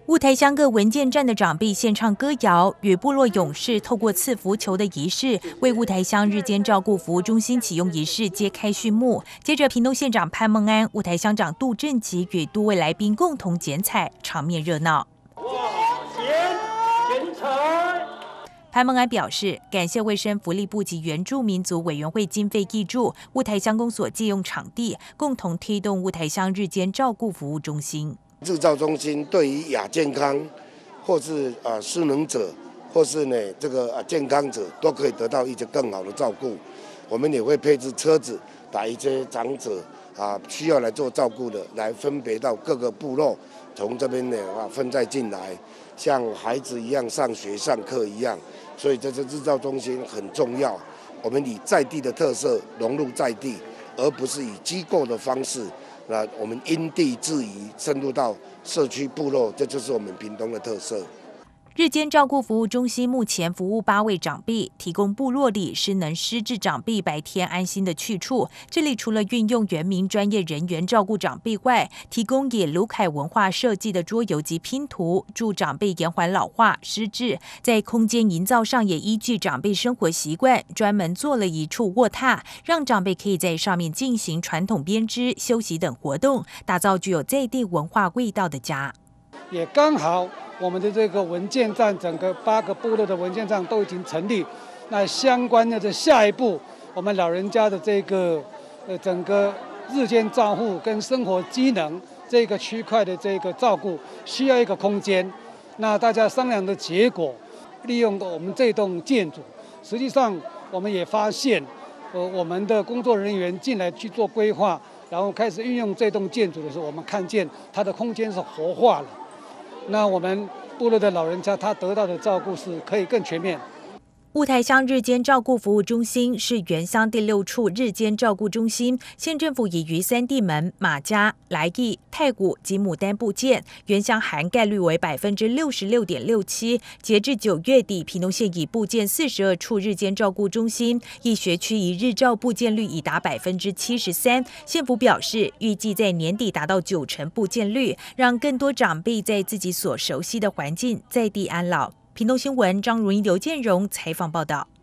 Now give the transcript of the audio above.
雾台乡各文健站的长辈献唱歌谣，与部落勇士透过赐福球的仪式，为雾台乡日间照顾服务中心启用仪式揭开序幕。接着，屏东县长潘孟安、雾台乡长杜振吉与多位来宾共同剪彩，场面热闹。潘孟安表示，感谢卫生福利部及原住民族委员会经费挹注，雾台乡公所借用场地，共同推动雾台乡日间照顾服务中心。 日照中心对于亚健康，或是失能者，或是呢这个健康者，都可以得到一些更好的照顾。我们也会配置车子，把一些长者需要来做照顾的，来分别到各个部落，从这边呢分载进来，像孩子一样上学上课一样。所以这些日照中心很重要。我们以在地的特色融入在地，而不是以机构的方式。那我们因地制宜，深入到社区部落，这就是我们屏东的特色。 日间照顾服务中心目前服务8位长辈，提供部落里失能失智长辈白天安心的去处。这里除了运用原民专业人员照顾长辈外，提供以卢凯文化设计的桌游及拼图，助长辈延缓老化失智。在空间营造上也依据长辈生活习惯，专门做了一处卧榻，让长辈可以在上面进行传统编织、休息等活动，打造具有在地文化味道的家。 也刚好我们的这个文健站，整个8个部落的文健站都已经成立。那相关的下一步，我们老人家的这个整个日间照护跟生活机能这个区块的这个照顾，需要一个空间。那大家商量的结果，利用我们这栋建筑，实际上我们也发现，我们的工作人员进来去做规划，然后开始运用这栋建筑的时候，我们看见它的空间是活化了。那我们部落的老人家，他得到的照顾是可以更全面。 雾台乡日间照顾服务中心是原乡第6处日间照顾中心，县政府已于3地门、马家、来义、太谷及牡丹部建，原乡涵盖率为 66.67%。截至9月底，屏东县已部建42处日间照顾中心，一学区一日照部建率已达 73%。县府表示，预计在年底达到90%部建率，让更多长辈在自己所熟悉的环境在地安老。屏东新闻张如英、刘建荣采访报道。